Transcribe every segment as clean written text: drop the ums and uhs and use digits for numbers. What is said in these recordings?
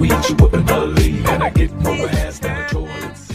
weed you wouldn't believe, and I get more ass than a toilet seat.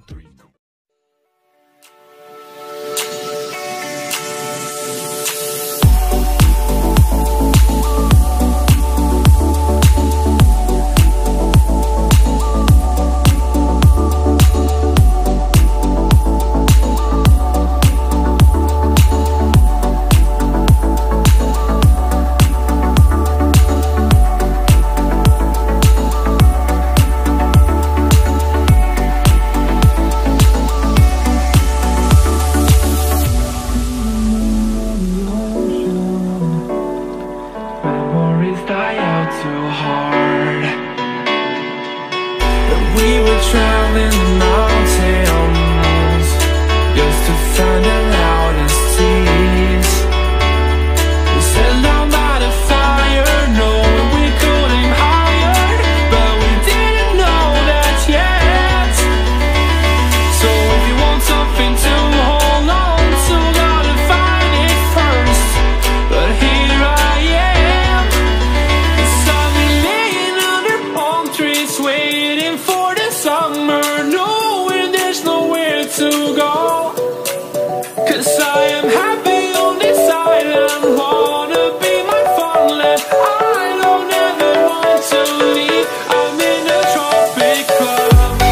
Die out too hard. But we were traveling the mountains just to find the loudest tears. We sat down by the fire, knowing we could aim higher, but we didn't know that yet. So if you want something to hold on to, gotta find it first. But here I am, waiting for the summer, knowing there's nowhere to go. 'Cause I am happy on this island, wanna be my farmland. I don't ever want to leave, I'm in a tropic club.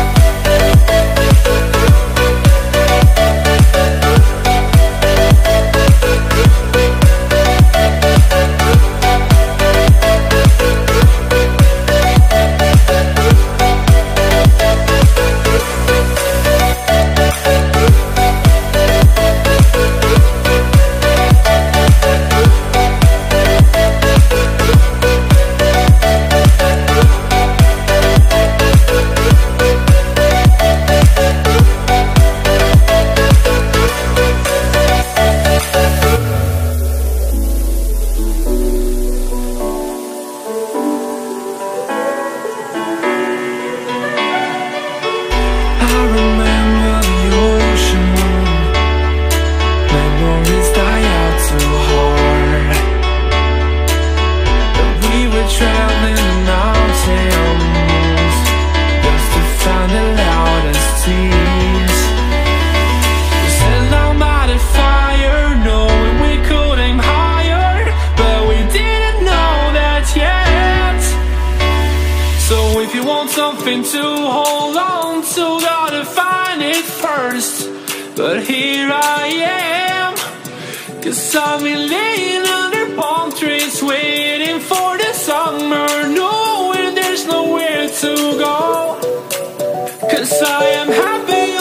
If you want something to hold on to, gotta find it first. But here I am, 'cause I've been laying under palm trees, waiting for the summer, knowing there's nowhere to go. 'Cause I am happy